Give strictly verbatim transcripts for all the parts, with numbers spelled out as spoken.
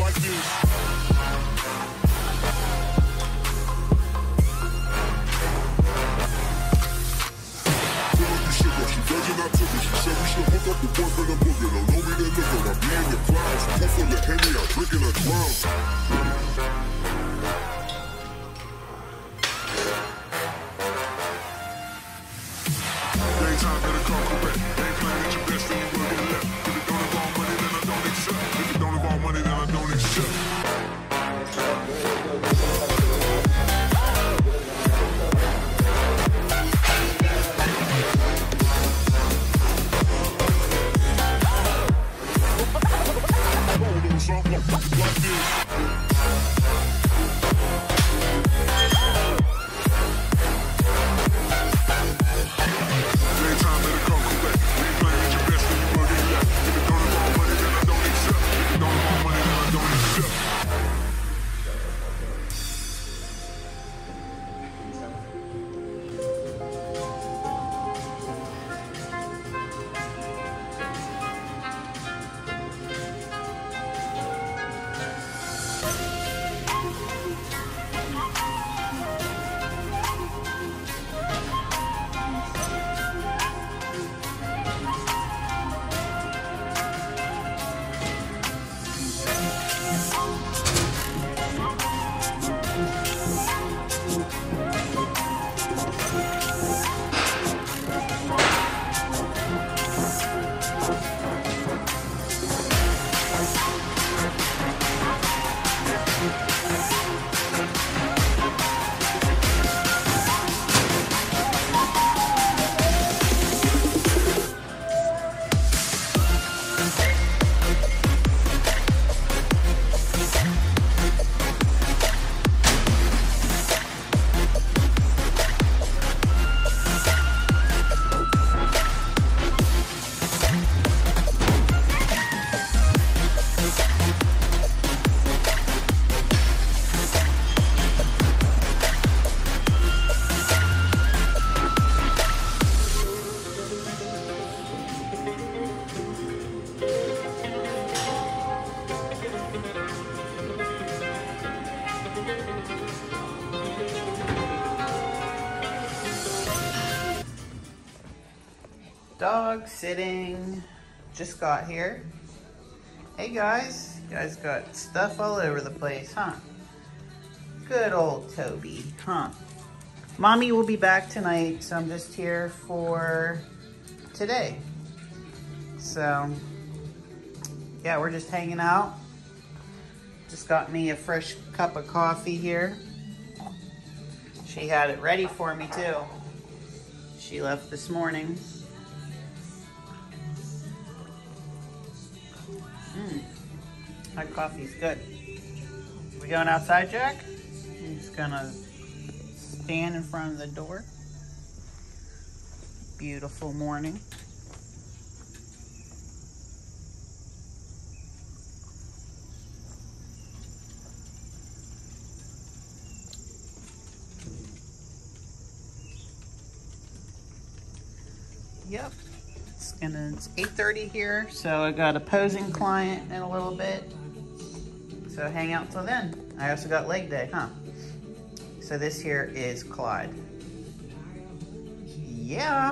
like this. She virgin, I took it. She said we should hook up the boyfriend and booger. Don't know me, they look up. I be in the clouds. Pool full of Henny, I drink in a drown. Daytime better come correct. Ain't playing at your best, then you will get left. If it don't involve money, then I don't accept. If it don't involve money, then I don't accept. Like this. Dog sitting, just got here. Hey guys, you guys got stuff all over the place, huh? Good old Toby, huh? Mommy will be back tonight, so I'm just here for today. So, yeah, we're just hanging out. Just got me a fresh cup of coffee here. She had it ready for me too. She left this morning. Mmm, that coffee's good. We going outside, Jack? I'm just gonna stand in front of the door. Beautiful morning. Yep. It's gonna, it's eight thirty here, so I got a posing client in a little bit. So hang out till then. I also got leg day, huh? So this here is Clyde. Yeah.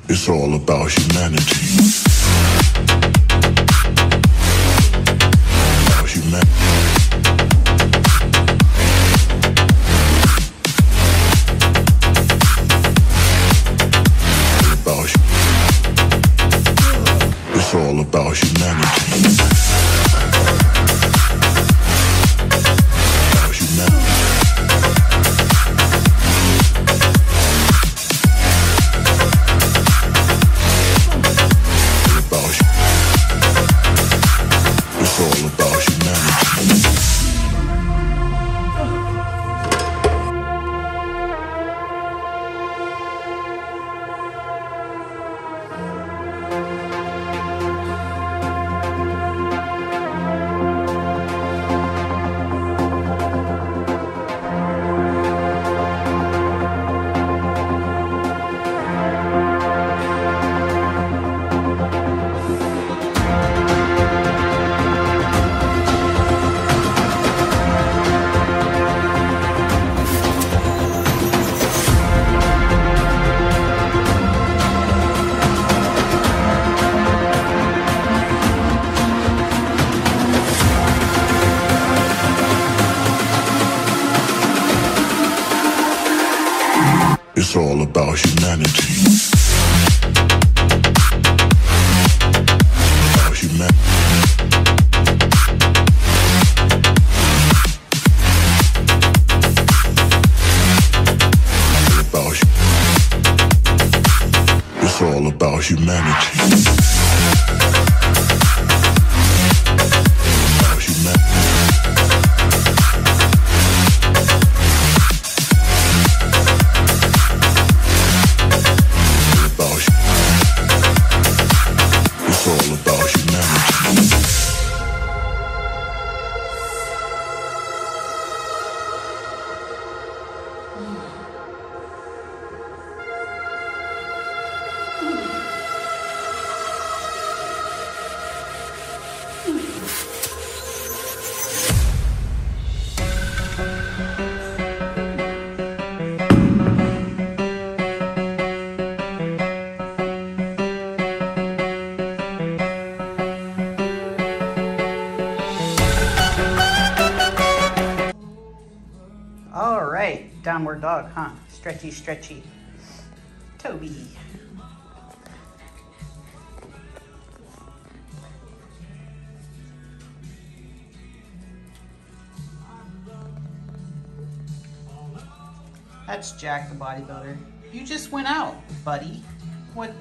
It's all about humanity. About humanity. It's all about humanity. About humanity. About hu- It's all about humanity. It's all about humanity. About humanity. About hu- It's all about humanity. About humanity. It's all about humanity. All right, downward dog, huh? Stretchy, stretchy. Toby. That's Jack the bodybuilder. You just went out, buddy. What?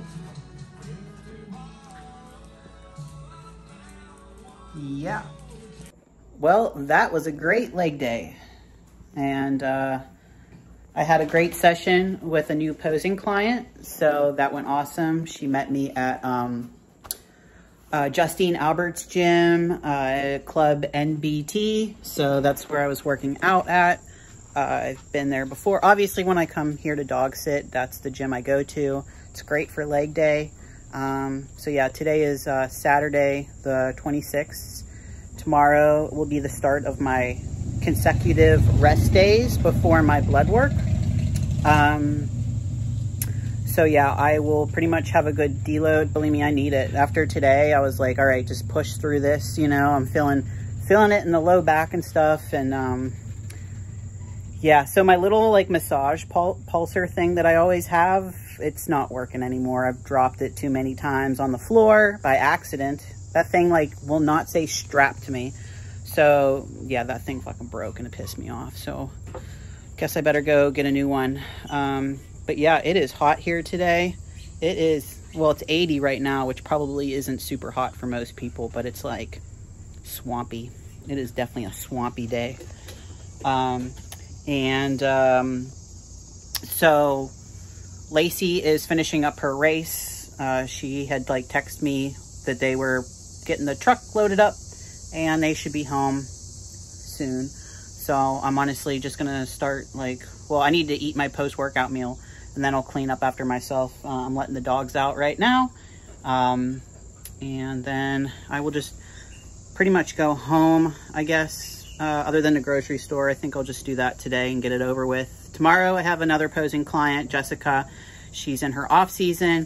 Yeah. Well, that was a great leg day. And uh, I had a great session with a new posing client. So that went awesome. She met me at um, uh, Justine Albert's gym, uh, Club N B T. So that's where I was working out at. Uh, I've been there before. Obviously, when I come here to dog sit, that's the gym I go to. It's great for leg day. Um, so yeah, today is uh, Saturday, the twenty-sixth. Tomorrow will be the start of my consecutive rest days before my blood work. Um, so yeah, I will pretty much have a good deload. Believe me, I need it. After today, I was like, all right, just push through this. You know, I'm feeling feeling it in the low back and stuff. And um, yeah, so my little like massage pul pulsar thing that I always have, it's not working anymore. I've dropped it too many times on the floor by accident. That thing like will not say strap to me. So yeah, that thing fucking broke and it pissed me off. So guess I better go get a new one. Um, but yeah, it is hot here today. It is, well, it's eighty right now, which probably isn't super hot for most people, but it's like swampy. It is definitely a swampy day. Um, and um, so Lacey is finishing up her race. Uh, she had like texted me that they were getting the truck loaded up and they should be home soon. So I'm honestly just gonna start like, well, I need to eat my post-workout meal and then I'll clean up after myself. Uh, I'm letting the dogs out right now. Um, and then I will just pretty much go home, I guess. Uh, other than the grocery store, I think I'll just do that today and get it over with. Tomorrow I have another posing client, Jessica. She's in her off season.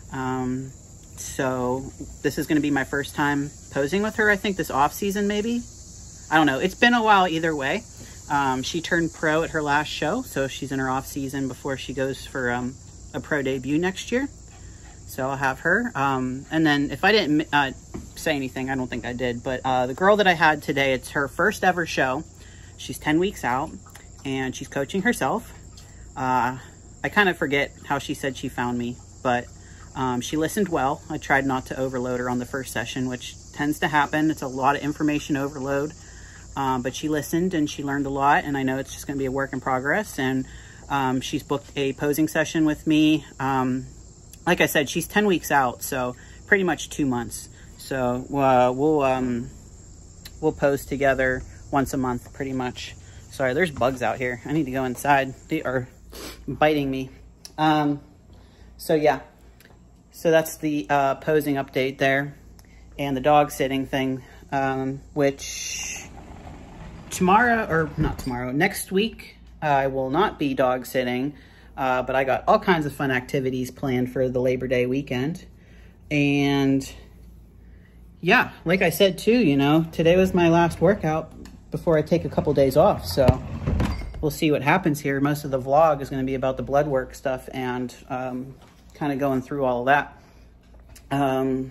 Um, so this is going to be my first time posing with her, I think this off season, maybe. I don't know. It's been a while either way. Um, she turned pro at her last show, so she's in her off season before she goes for um, a pro debut next year. So I'll have her. Um, and then if I didn't uh, say anything, I don't think I did, but uh, the girl that I had today, it's her first ever show. She's ten weeks out and she's coaching herself. Uh, I kind of forget how she said she found me, but um, she listened well. I tried not to overload her on the first session, which tends to happen. It's a lot of information overload. Um, but she listened and she learned a lot, and I know it's just going to be a work in progress. And um, she's booked a posing session with me. Um, like I said, she's ten weeks out, so pretty much two months. So uh, we'll um, we'll pose together once a month, pretty much. Sorry, there's bugs out here. I need to go inside. They are biting me. Um, so yeah, so that's the uh, posing update there, and the dog sitting thing, um, which. Tomorrow, or not tomorrow, next week, uh, I will not be dog sitting, uh, but I got all kinds of fun activities planned for the Labor Day weekend. And yeah, like I said too, you know, today was my last workout before I take a couple days off. So we'll see what happens here. Most of the vlog is going to be about the blood work stuff and um, kind of going through all of that. Um,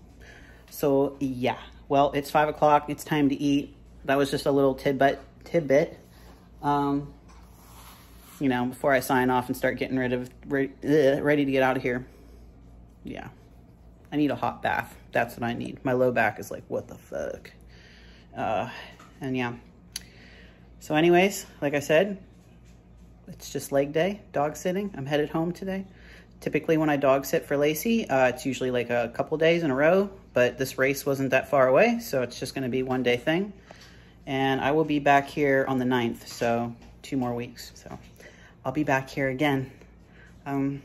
so yeah, well, it's five o'clock. It's time to eat. That was just a little tidbit, tidbit, um, you know, before I sign off and start getting rid of, re ugh, ready to get out of here. Yeah, I need a hot bath. That's what I need. My low back is like, what the fuck? Uh, and yeah. So anyways, like I said, it's just leg day, dog sitting. I'm headed home today. Typically when I dog sit for Lacey, uh, it's usually like a couple days in a row, but this race wasn't that far away, so it's just gonna be one day thing. And I will be back here on the ninth, so two more weeks. So I'll be back here again. Um,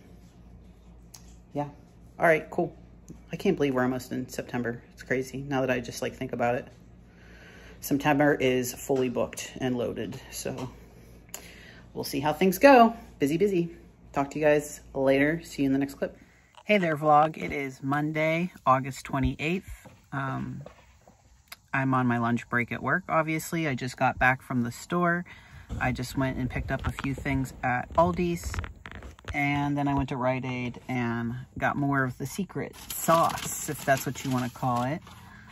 yeah. All right, cool. I can't believe we're almost in September. It's crazy now that I just like think about it. September is fully booked and loaded. So we'll see how things go. Busy, busy. Talk to you guys later. See you in the next clip. Hey there, vlog. It is Monday, August twenty-eighth. Um, I'm on my lunch break at work, obviously. I just got back from the store. I just went and picked up a few things at Aldi's. And then I went to Rite Aid and got more of the secret sauce, if that's what you want to call it.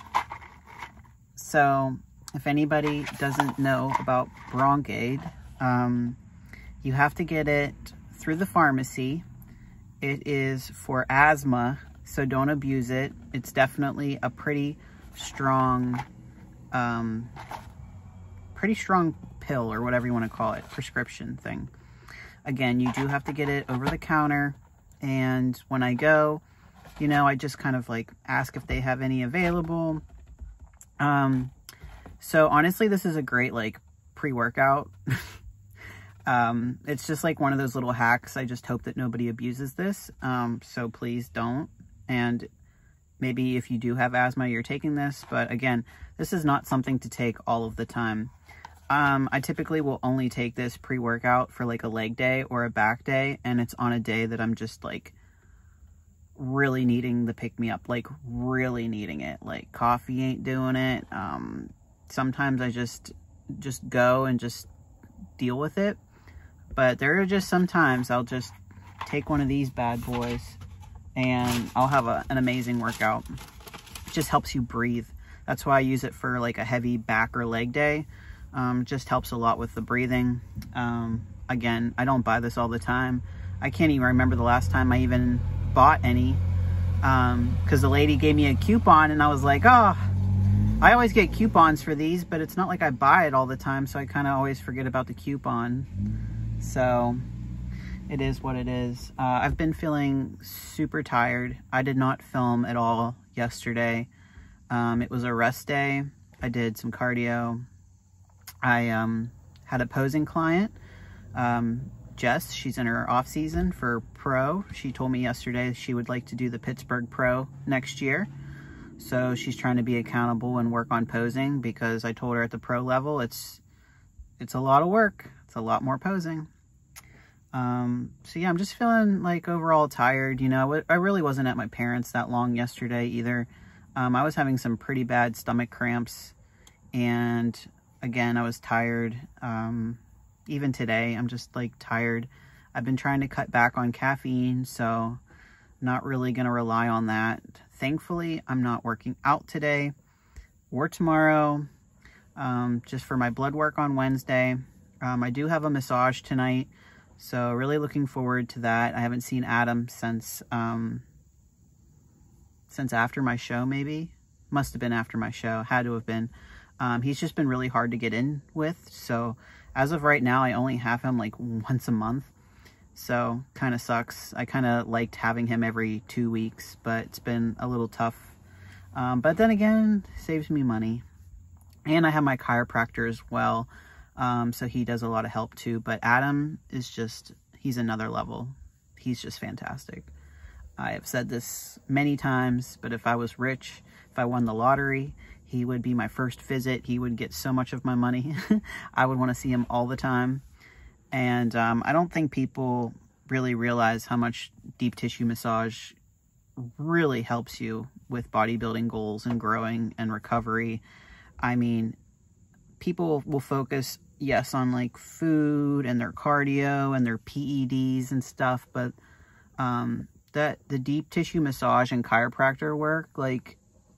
So, if anybody doesn't know about Bronkaid, um, you have to get it through the pharmacy. It is for asthma, so don't abuse it. It's definitely a pretty strong, um, pretty strong pill or whatever you want to call it, prescription thing. Again, you do have to get it over the counter, and when I go, you know, I just kind of like ask if they have any available. Um, so honestly, this is a great like pre-workout. um, it's just like one of those little hacks. I just hope that nobody abuses this. Um, so please don't. And maybe if you do have asthma, you're taking this. But again, this is not something to take all of the time. Um, I typically will only take this pre-workout for like a leg day or a back day. And it's on a day that I'm just like really needing the pick-me-up. Like really needing it. Like coffee ain't doing it. Um, sometimes I just, just go and just deal with it. But there are just some times I'll just take one of these bad boys and I'll have a, an amazing workout. It just helps you breathe. That's why I use it for like a heavy back or leg day. Um, just helps a lot with the breathing. Um, again, I don't buy this all the time. I can't even remember the last time I even bought any. Um, cause the lady gave me a coupon and I was like, oh, I always get coupons for these, but it's not like I buy it all the time. So I kind of always forget about the coupon. So it is what it is. Uh, I've been feeling super tired. I did not film at all yesterday. Um, it was a rest day. I did some cardio. I um, had a posing client, um, Jess. She's in her off season for pro. She told me yesterday she would like to do the Pittsburgh Pro next year. So she's trying to be accountable and work on posing, because I told her at the pro level, it's, it's a lot of work. It's a lot more posing. Um, so yeah, I'm just feeling like overall tired. You know, I really wasn't at my parents' that long yesterday either. Um, I was having some pretty bad stomach cramps, and again, I was tired. Um, even today, I'm just like tired. I've been trying to cut back on caffeine, so not really going to rely on that. Thankfully, I'm not working out today or tomorrow, um, just for my blood work on Wednesday. Um, I do have a massage tonight, so really looking forward to that. I haven't seen Adam since um, since after my show, maybe. Must have been after my show. Had to have been. Um, he's just been really hard to get in with. So as of right now, I only have him like once a month. So kind of sucks. I kind of liked having him every two weeks, but it's been a little tough. Um, but then again, saves me money. And I have my chiropractor as well. Um, so he does a lot of help too. But Adam is just, he's another level. He's just fantastic. I have said this many times, but if I was rich, if I won the lottery, he would be my first visit. He would get so much of my money. I would want to see him all the time. And um, I don't think people really realize how much deep tissue massage really helps you with bodybuilding goals and growing and recovery. I mean, people will focus, yes, on like food and their cardio and their P E Ds and stuff, but um, that the deep tissue massage and chiropractor work, like,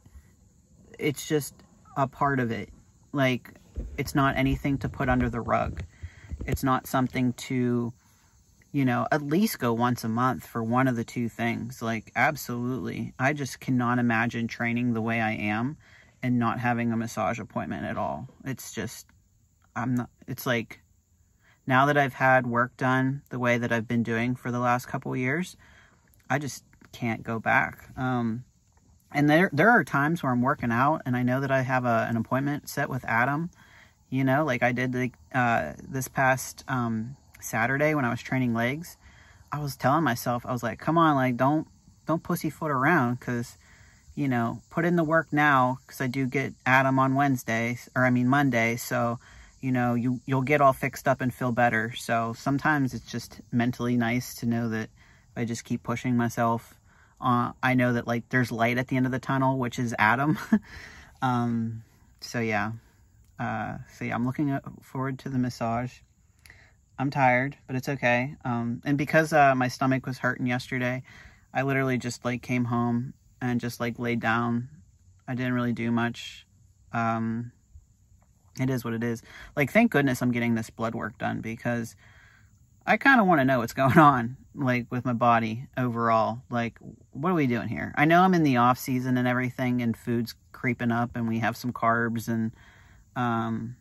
it's just a part of it. Like, it's not anything to put under the rug. It's not something to, you know, at least go once a month for one of the two things. Like, absolutely. I just cannot imagine training the way I am and not having a massage appointment at all. It's just, I'm not, it's like, now that I've had work done the way that I've been doing for the last couple of years, I just can't go back. Um, and there, there are times where I'm working out and I know that I have a, an appointment set with Adam, you know, like I did the, uh, this past, um, Saturday when I was training legs. I was telling myself, I was like, come on, like, don't, don't pussyfoot around, because, you know, put in the work now, because I do get Adam on Wednesday, or I mean Monday, so, you know, you, you'll get all fixed up and feel better. So sometimes it's just mentally nice to know that if I just keep pushing myself, uh, I know that, like, there's light at the end of the tunnel, which is Adam. um, so yeah, uh, so yeah, I'm looking forward to the massage. I'm tired, but it's okay. Um, and because uh, my stomach was hurting yesterday, I literally just, like, came home and just, like, laid down. I didn't really do much. Um, it is what it is. Like, thank goodness I'm getting this blood work done, because I kind of want to know what's going on, like, with my body overall. Like, what are we doing here? I know I'm in the off season and everything, and food's creeping up, and we have some carbs, and, um...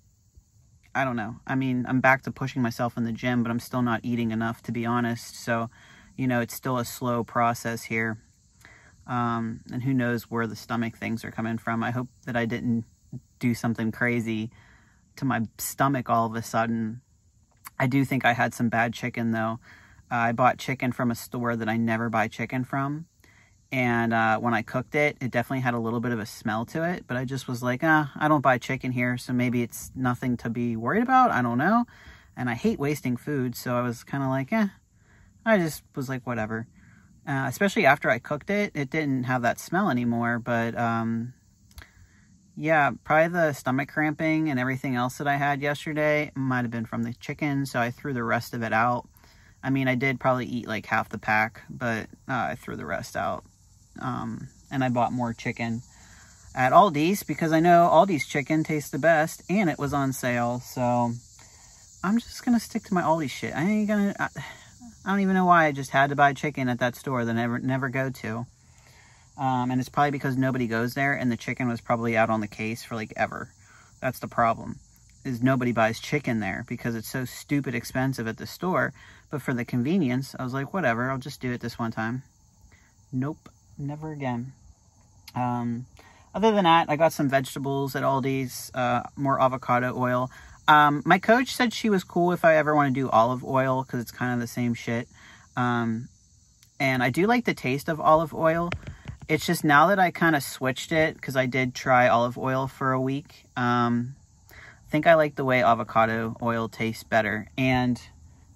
I don't know. I mean, I'm back to pushing myself in the gym, but I'm still not eating enough, to be honest. So, you know, it's still a slow process here. Um, and who knows where the stomach things are coming from. I hope that I didn't do something crazy to my stomach all of a sudden. I do think I had some bad chicken, though. Uh, I bought chicken from a store that I never buy chicken from. And uh, when I cooked it, it definitely had a little bit of a smell to it. But I just was like, ah, I don't buy chicken here, so maybe it's nothing to be worried about. I don't know. And I hate wasting food, so I was kind of like, eh. I just was like, whatever. Uh, especially after I cooked it, it didn't have that smell anymore. But, um, yeah, probably the stomach cramping and everything else that I had yesterday might have been from the chicken, so I threw the rest of it out. I mean, I did probably eat like half the pack, but uh, I threw the rest out. Um, and I bought more chicken at Aldi's, because I know Aldi's chicken tastes the best, and it was on sale. So I'm just gonna stick to my Aldi's shit. I ain't gonna, I, I don't even know why I just had to buy chicken at that store that I never, never go to. Um, and it's probably because nobody goes there, and the chicken was probably out on the case for like ever. That's the problem, is nobody buys chicken there because it's so stupid expensive at the store. But for the convenience, I was like, whatever, I'll just do it this one time. Nope. Never again. Um, other than that, I got some vegetables at Aldi's, uh, more avocado oil. Um, my coach said she was cool if I ever want to do olive oil, because it's kind of the same shit. Um, and I do like the taste of olive oil. It's just now that I kind of switched it, because I did try olive oil for a week. Um, I think I like the way avocado oil tastes better. And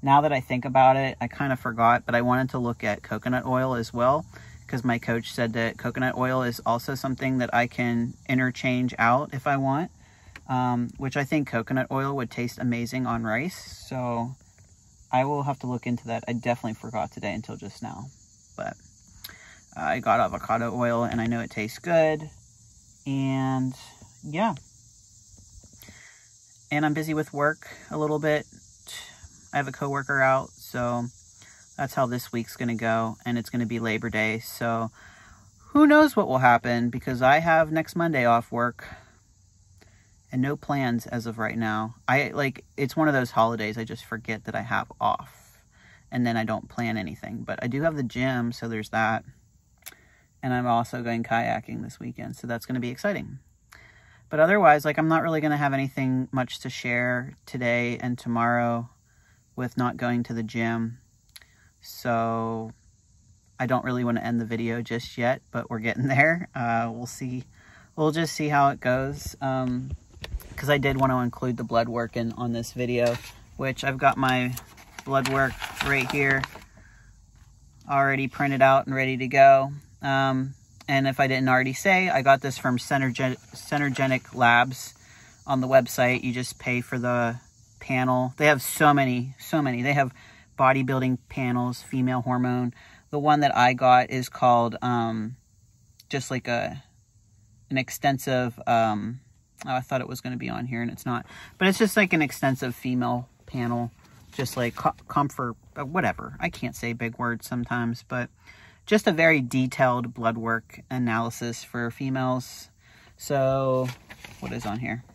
now that I think about it, I kind of forgot, but I wanted to look at coconut oil as well, because my coach said that coconut oil is also something that I can interchange out if I want, um, which I think coconut oil would taste amazing on rice. So I will have to look into that. I definitely forgot today until just now, but uh, I got avocado oil and I know it tastes good. And yeah, and I'm busy with work a little bit. I have a coworker out, so that's how this week's going to go, and it's going to be Labor Day, so who knows what will happen, because I have next Monday off work, and no plans as of right now. I, like, it's one of those holidays I just forget that I have off, and then I don't plan anything, but I do have the gym, so there's that, and I'm also going kayaking this weekend, so that's going to be exciting. But otherwise, like, I'm not really going to have anything much to share today and tomorrow with not going to the gym. So I don't really want to end the video just yet, but we're getting there. Uh, we'll see. We'll just see how it goes. Um, because I did want to include the blood work in on this video, which I've got my blood work right here already printed out and ready to go. Um, and if I didn't already say, I got this from Centergen Centergenic Labs on the website. You just pay for the panel. They have so many, so many. They have bodybuilding panels, female hormone. The one that I got is called um, just like a an extensive, um, oh, I thought it was going to be on here and it's not, but it's just like an extensive female panel, just like co comfort, whatever. I can't say big words sometimes, but just a very detailed blood work analysis for females. So what is on here?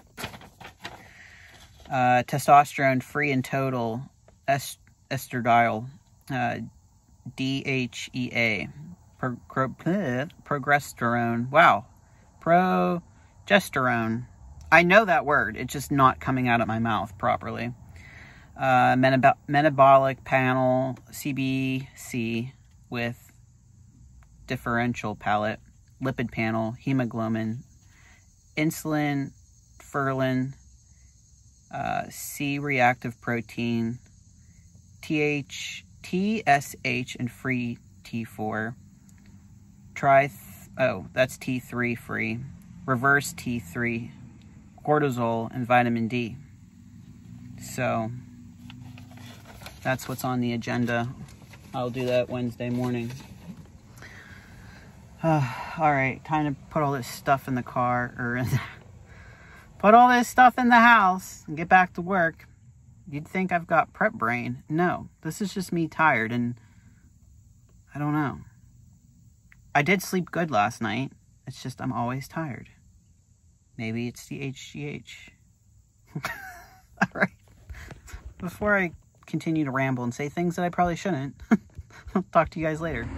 Uh, testosterone free in total, est estradiol, uh, D H E A, pro pro progesterone, wow, progesterone. I know that word, it's just not coming out of my mouth properly. Uh, metab metabolic panel, C B C with differential palette, lipid panel, hemoglobin, insulin, ferlin, Uh, C-reactive protein, T H, T S H, and free T four. Tri, oh, that's T three free. Reverse T three. Cortisol and vitamin D. So, that's what's on the agenda. I'll do that Wednesday morning. Uh, Alright, time to put all this stuff in the car, or in the Put all this stuff in the house and get back to work. You'd think I've got prep brain. No, this is just me tired, and I don't know. I did sleep good last night. It's just I'm always tired. Maybe it's the H G H. All right. Before I continue to ramble and say things that I probably shouldn't, I'll talk to you guys later.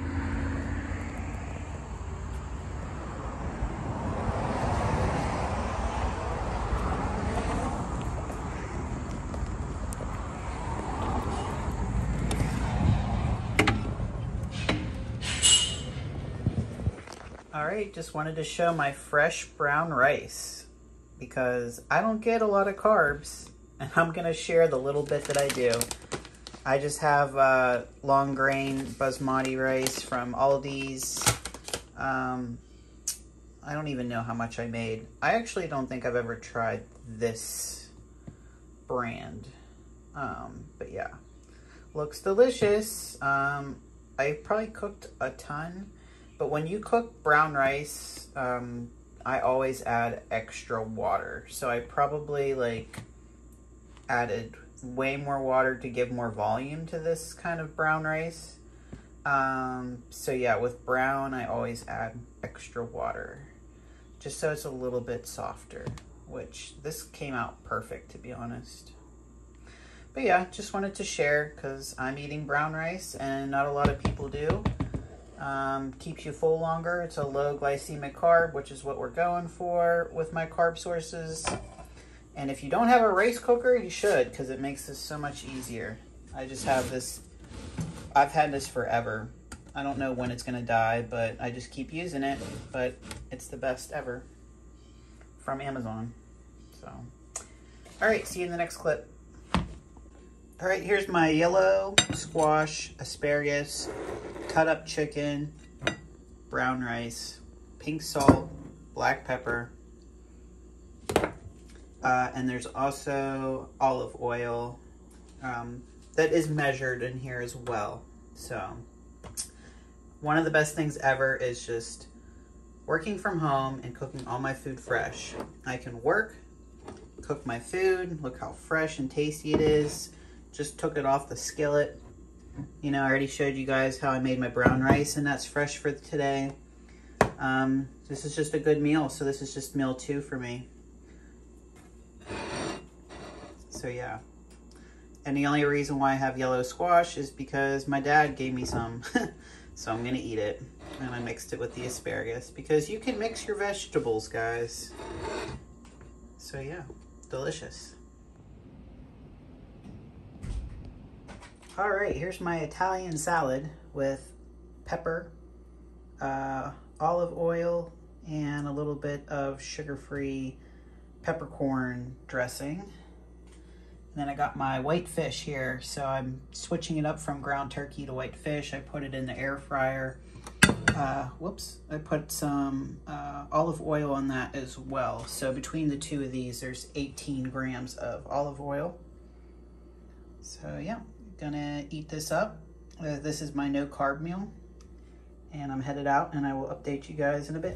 Alright, just wanted to show my fresh brown rice because I don't get a lot of carbs, and I'm going to share the little bit that I do. I just have uh, long grain basmati rice from Aldi's. Um, I don't even know how much I made. I actually don't think I've ever tried this brand. Um, but yeah, looks delicious. Um, I probably cooked a ton. But when you cook brown rice, um, I always add extra water. So I probably like added way more water to give more volume to this kind of brown rice. Um, so yeah, with brown, I always add extra water, just so it's a little bit softer, which this came out perfect, to be honest. But yeah, just wanted to share because I'm eating brown rice and not a lot of people do. Um, keeps you full longer. It's a low glycemic carb, which is what we're going for with my carb sources. And if you don't have a rice cooker, you should, because it makes this so much easier. I just have this, I've had this forever. I don't know when it's going to die, but I just keep using it. But it's the best ever from Amazon. So, all right, see you in the next clip. All right, here's my yellow squash, asparagus, cut up chicken, brown rice, pink salt, black pepper, uh, and there's also olive oil um, that is measured in here as well. So one of the best things ever is just working from home and cooking all my food fresh. I can work, cook my food, look how fresh and tasty it is. Just took it off the skillet. You know, I already showed you guys how I made my brown rice, and that's fresh for today. Um, this is just a good meal, so this is just meal two for me. So yeah. And the only reason why I have yellow squash is because my dad gave me some. So I'm gonna eat it. And I mixed it with the asparagus, because you can mix your vegetables, guys. So yeah, delicious. All right, here's my Italian salad with pepper, uh, olive oil, and a little bit of sugar-free peppercorn dressing. And then I got my white fish here, so I'm switching it up from ground turkey to white fish. I put it in the air fryer. Uh, whoops, I put some uh, olive oil on that as well. So between the two of these, there's eighteen grams of olive oil. So yeah. Gonna eat this up. Uh, this is my no carb meal, and I'm headed out, and I will update you guys in a bit.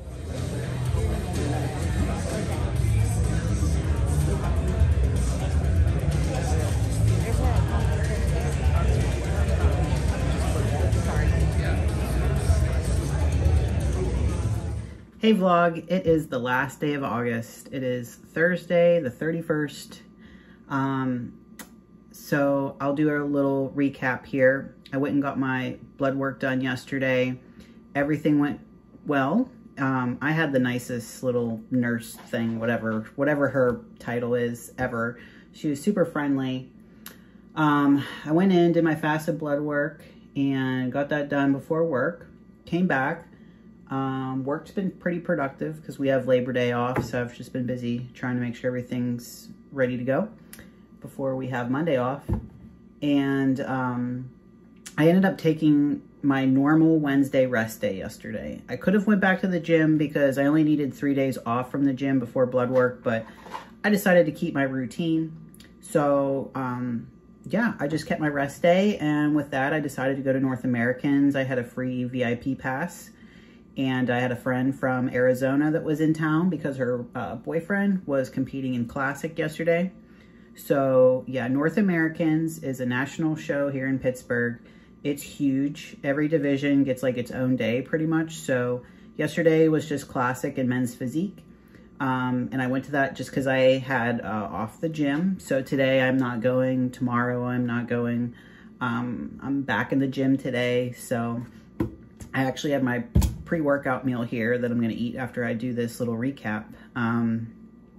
Hey vlog, it is the last day of August. It is Thursday the thirty-first. Um, So I'll do a little recap here. I went and got my blood work done yesterday. Everything went well. Um, I had the nicest little nurse thing, whatever, whatever her title is ever. She was super friendly. Um, I went in, did my fasted blood work, and got that done before work. Came back. Um, work's been pretty productive because we have Labor Day off, so I've just been busy trying to make sure everything's ready to go before we have Monday off. And um, I ended up taking my normal Wednesday rest day yesterday. I could have went back to the gym because I only needed three days off from the gym before blood work, but I decided to keep my routine. So um, yeah, I just kept my rest day, and with that I decided to go to North Americans. I had a free V I P pass, and I had a friend from Arizona that was in town because her uh, boyfriend was competing in Classic yesterday. So yeah, North Americans is a national show here in Pittsburgh. It's huge. Every division gets like its own day pretty much. So yesterday was just Classic and Men's Physique. Um, and I went to that just because I had uh, off the gym. So today I'm not going. Tomorrow I'm not going. Um, I'm back in the gym today. So I actually have my pre-workout meal here that I'm going to eat after I do this little recap. Um,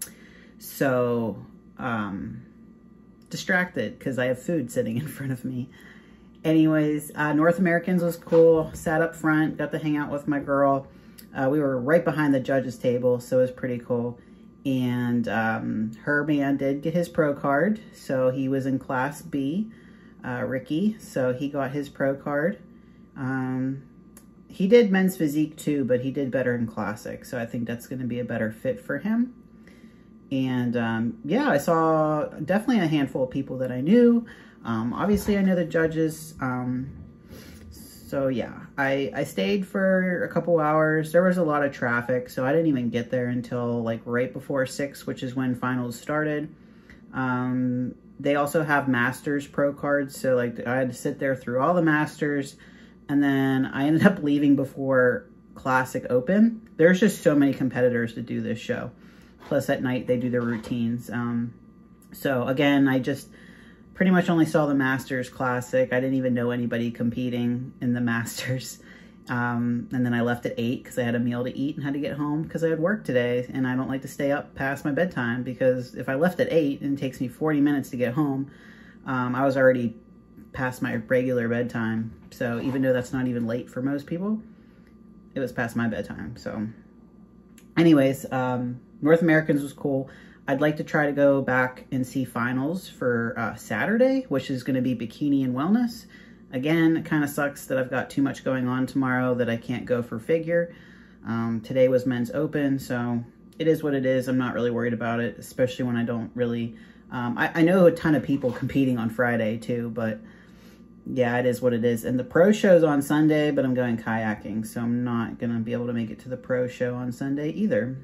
so... Um, distracted because I have food sitting in front of me. Anyways, uh, North Americans was cool. Sat up front, got to hang out with my girl. Uh, we were right behind the judges table, so it was pretty cool. And um, her man did get his pro card, so he was in Class B, uh, Ricky, so he got his pro card. Um, he did Men's Physique too, but he did better in Classic, so I think that's going to be a better fit for him. And um, yeah, I saw definitely a handful of people that I knew. Um, obviously, I know the judges. Um, so yeah, I, I stayed for a couple hours. There was a lot of traffic, so I didn't even get there until like right before six, which is when finals started. Um, they also have Masters Pro cards, so like I had to sit there through all the Masters, and then I ended up leaving before Classic Open. There's just so many competitors to do this show. Plus at night they do their routines. Um, so again, I just pretty much only saw the Masters Classic. I didn't even know anybody competing in the Masters. Um, and then I left at eight because I had a meal to eat and had to get home because I had work today. And I don't like to stay up past my bedtime because if I left at eight and it takes me forty minutes to get home, um, I was already past my regular bedtime. So even though that's not even late for most people, it was past my bedtime. So anyways, um, North Americans was cool. I'd like to try to go back and see finals for uh, Saturday, which is going to be bikini and wellness. Again, it kind of sucks that I've got too much going on tomorrow that I can't go for figure. Um, today was men's open, so it is what it is. I'm not really worried about it, especially when I don't really... Um, I, I know a ton of people competing on Friday too, but yeah, it is what it is. And the pro show's on Sunday, but I'm going kayaking, so I'm not going to be able to make it to the pro show on Sunday either.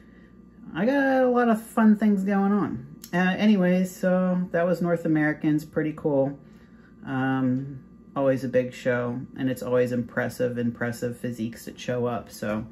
I got a lot of fun things going on. Uh, anyways, so that was North Americans. Pretty cool. Um, always a big show, and it's always impressive, impressive physiques that show up. So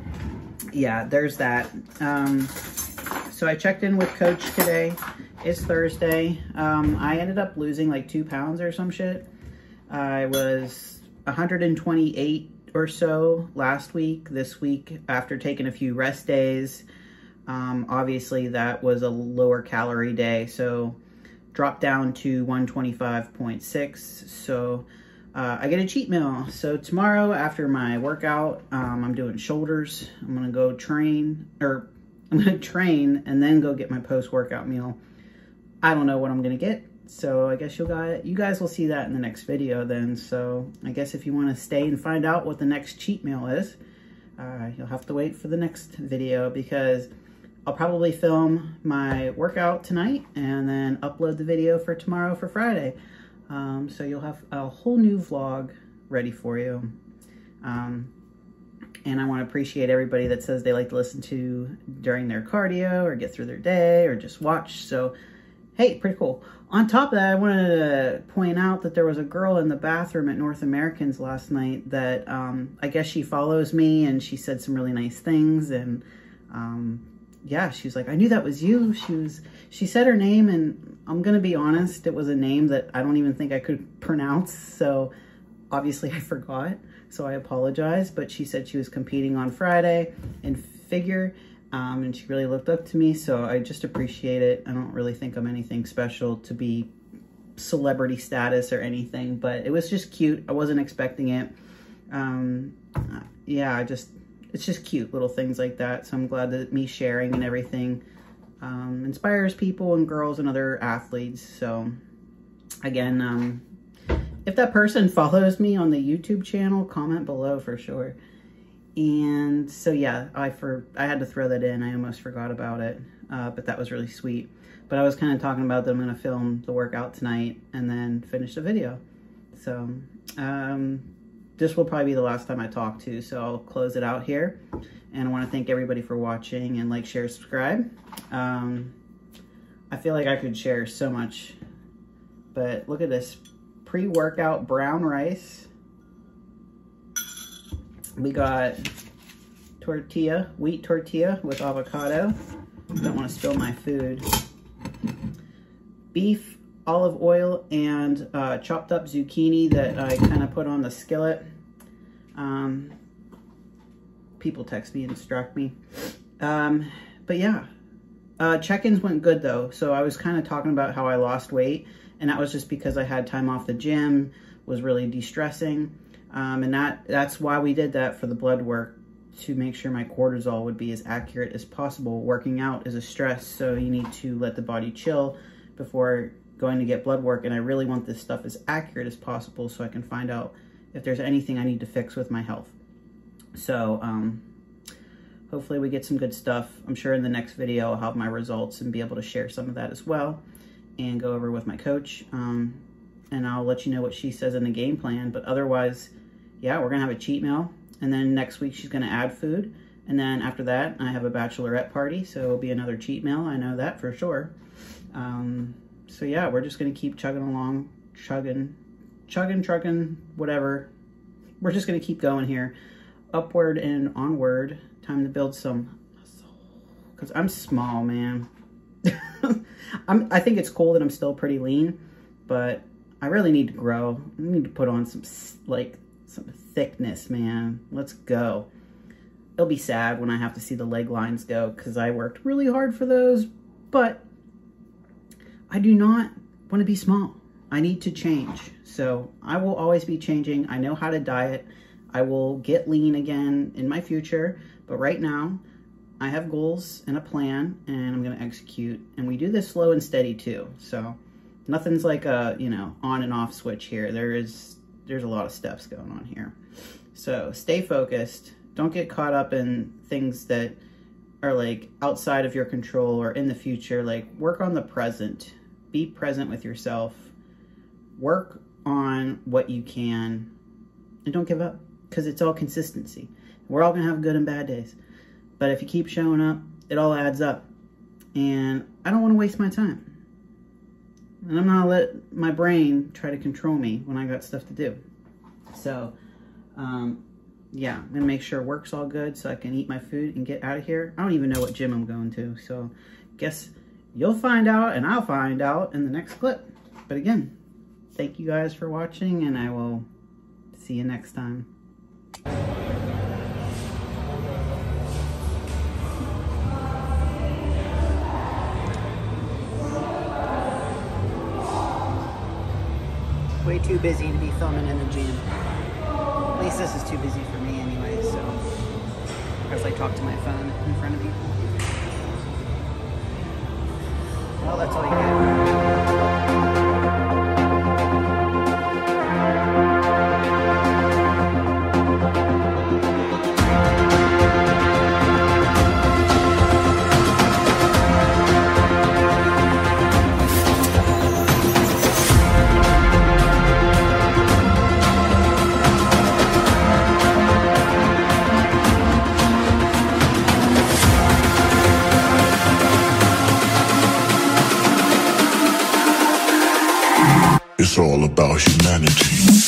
yeah, there's that. Um, so I checked in with Coach today. It's Thursday. Um, I ended up losing like two pounds or some shit. I was one hundred twenty-eight or so last week. This week, after taking a few rest days, um, obviously that was a lower calorie day, so dropped down to one twenty-five point six. So uh, I get a cheat meal. So tomorrow after my workout, um, I'm doing shoulders. I'm gonna go train, or I'm gonna train and then go get my post-workout meal. I don't know what I'm gonna get, so I guess you'll guys, you guys will see that in the next video then. So I guess if you want to stay and find out what the next cheat meal is, uh, you'll have to wait for the next video, because I'll probably film my workout tonight and then upload the video for tomorrow for Friday. Um, so you'll have a whole new vlog ready for you. Um, and I want to appreciate everybody that says they like to listen to during their cardio or get through their day or just watch. So hey, pretty cool. On top of that, I wanted to point out that there was a girl in the bathroom at North Americans last night that um, I guess she follows me, and she said some really nice things. And um, yeah, she was like, I knew that was you. She was, she said her name, and I'm going to be honest, it was a name that I don't even think I could pronounce. So obviously I forgot. So I apologize. But she said she was competing on Friday in figure. Um, and she really looked up to me, so I just appreciate it. I don't really think I'm anything special to be celebrity status or anything, but it was just cute. I wasn't expecting it. Um, yeah, I just, it's just cute, little things like that. So I'm glad that me sharing and everything um, inspires people and girls and other athletes. So again, um, if that person follows me on the YouTube channel, comment below for sure. And so, yeah, I for I had to throw that in. I almost forgot about it, uh, but that was really sweet. But I was kind of talking about that I'm going to film the workout tonight and then finish the video. So um, this will probably be the last time I talk to, so I'll close it out here. And I want to thank everybody for watching, and like, share, subscribe. Um, I feel like I could share so much, but look at this pre-workout brown rice. We got tortilla, wheat tortilla with avocado. Don't want to spill my food. Beef, olive oil, and uh, chopped up zucchini that I kind of put on the skillet. Um, people text me and distract me. Um, but yeah, uh, check-ins went good though. So I was kind of talking about how I lost weight, and that was just because I had time off the gym, was really de-stressing. Um, and that that's why we did that for the blood work, to make sure my cortisol would be as accurate as possible. Working out is a stress, so you need to let the body chill before going to get blood work. And I really want this stuff as accurate as possible so I can find out if there's anything I need to fix with my health. So um, hopefully we get some good stuff. I'm sure in the next video I'll have my results and be able to share some of that as well and go over with my coach. Um, and I'll let you know what she says in the game plan. But otherwise, yeah, we're going to have a cheat meal. And then next week she's going to add food. And then after that, I have a bachelorette party. So it'll be another cheat meal. I know that for sure. Um, so yeah, we're just going to keep chugging along, chugging, chugging, trucking, whatever. We're just going to keep going here. Upward and onward. Time to build some muscle. Because I'm small, man. I'm, I think it's cool that I'm still pretty lean. But I really need to grow. I need to put on some, like, some thickness, man. Let's go. It'll be sad when I have to see the leg lines go, because I worked really hard for those, but I do not want to be small. I need to change. So I will always be changing. I know how to diet. I will get lean again in my future, but right now I have goals and a plan, and I'm going to execute. And we do this slow and steady too. So nothing's like a, you know, on and off switch here. There is, there's a lot of steps going on here. So stay focused. Don't get caught up in things that are like outside of your control or in the future. Like, work on the present. Be present with yourself. Work on what you can, and don't give up, because it's all consistency. We're all gonna have good and bad days, but if you keep showing up, it all adds up. And I don't want to waste my time, and I'm not gonna let my brain try to control me when I got stuff to do. So um yeah, I'm gonna make sure work's all good so I can eat my food and get out of here. I don't even know what gym I'm going to, so guess you'll find out, and I'll find out in the next clip. But again, thank you guys for watching, and I will see you next time. Way too busy to be filming in the gym. At least this is too busy for me anyway, so as I talk to my phone in front of people. Well, that's all you get. It's all about humanity.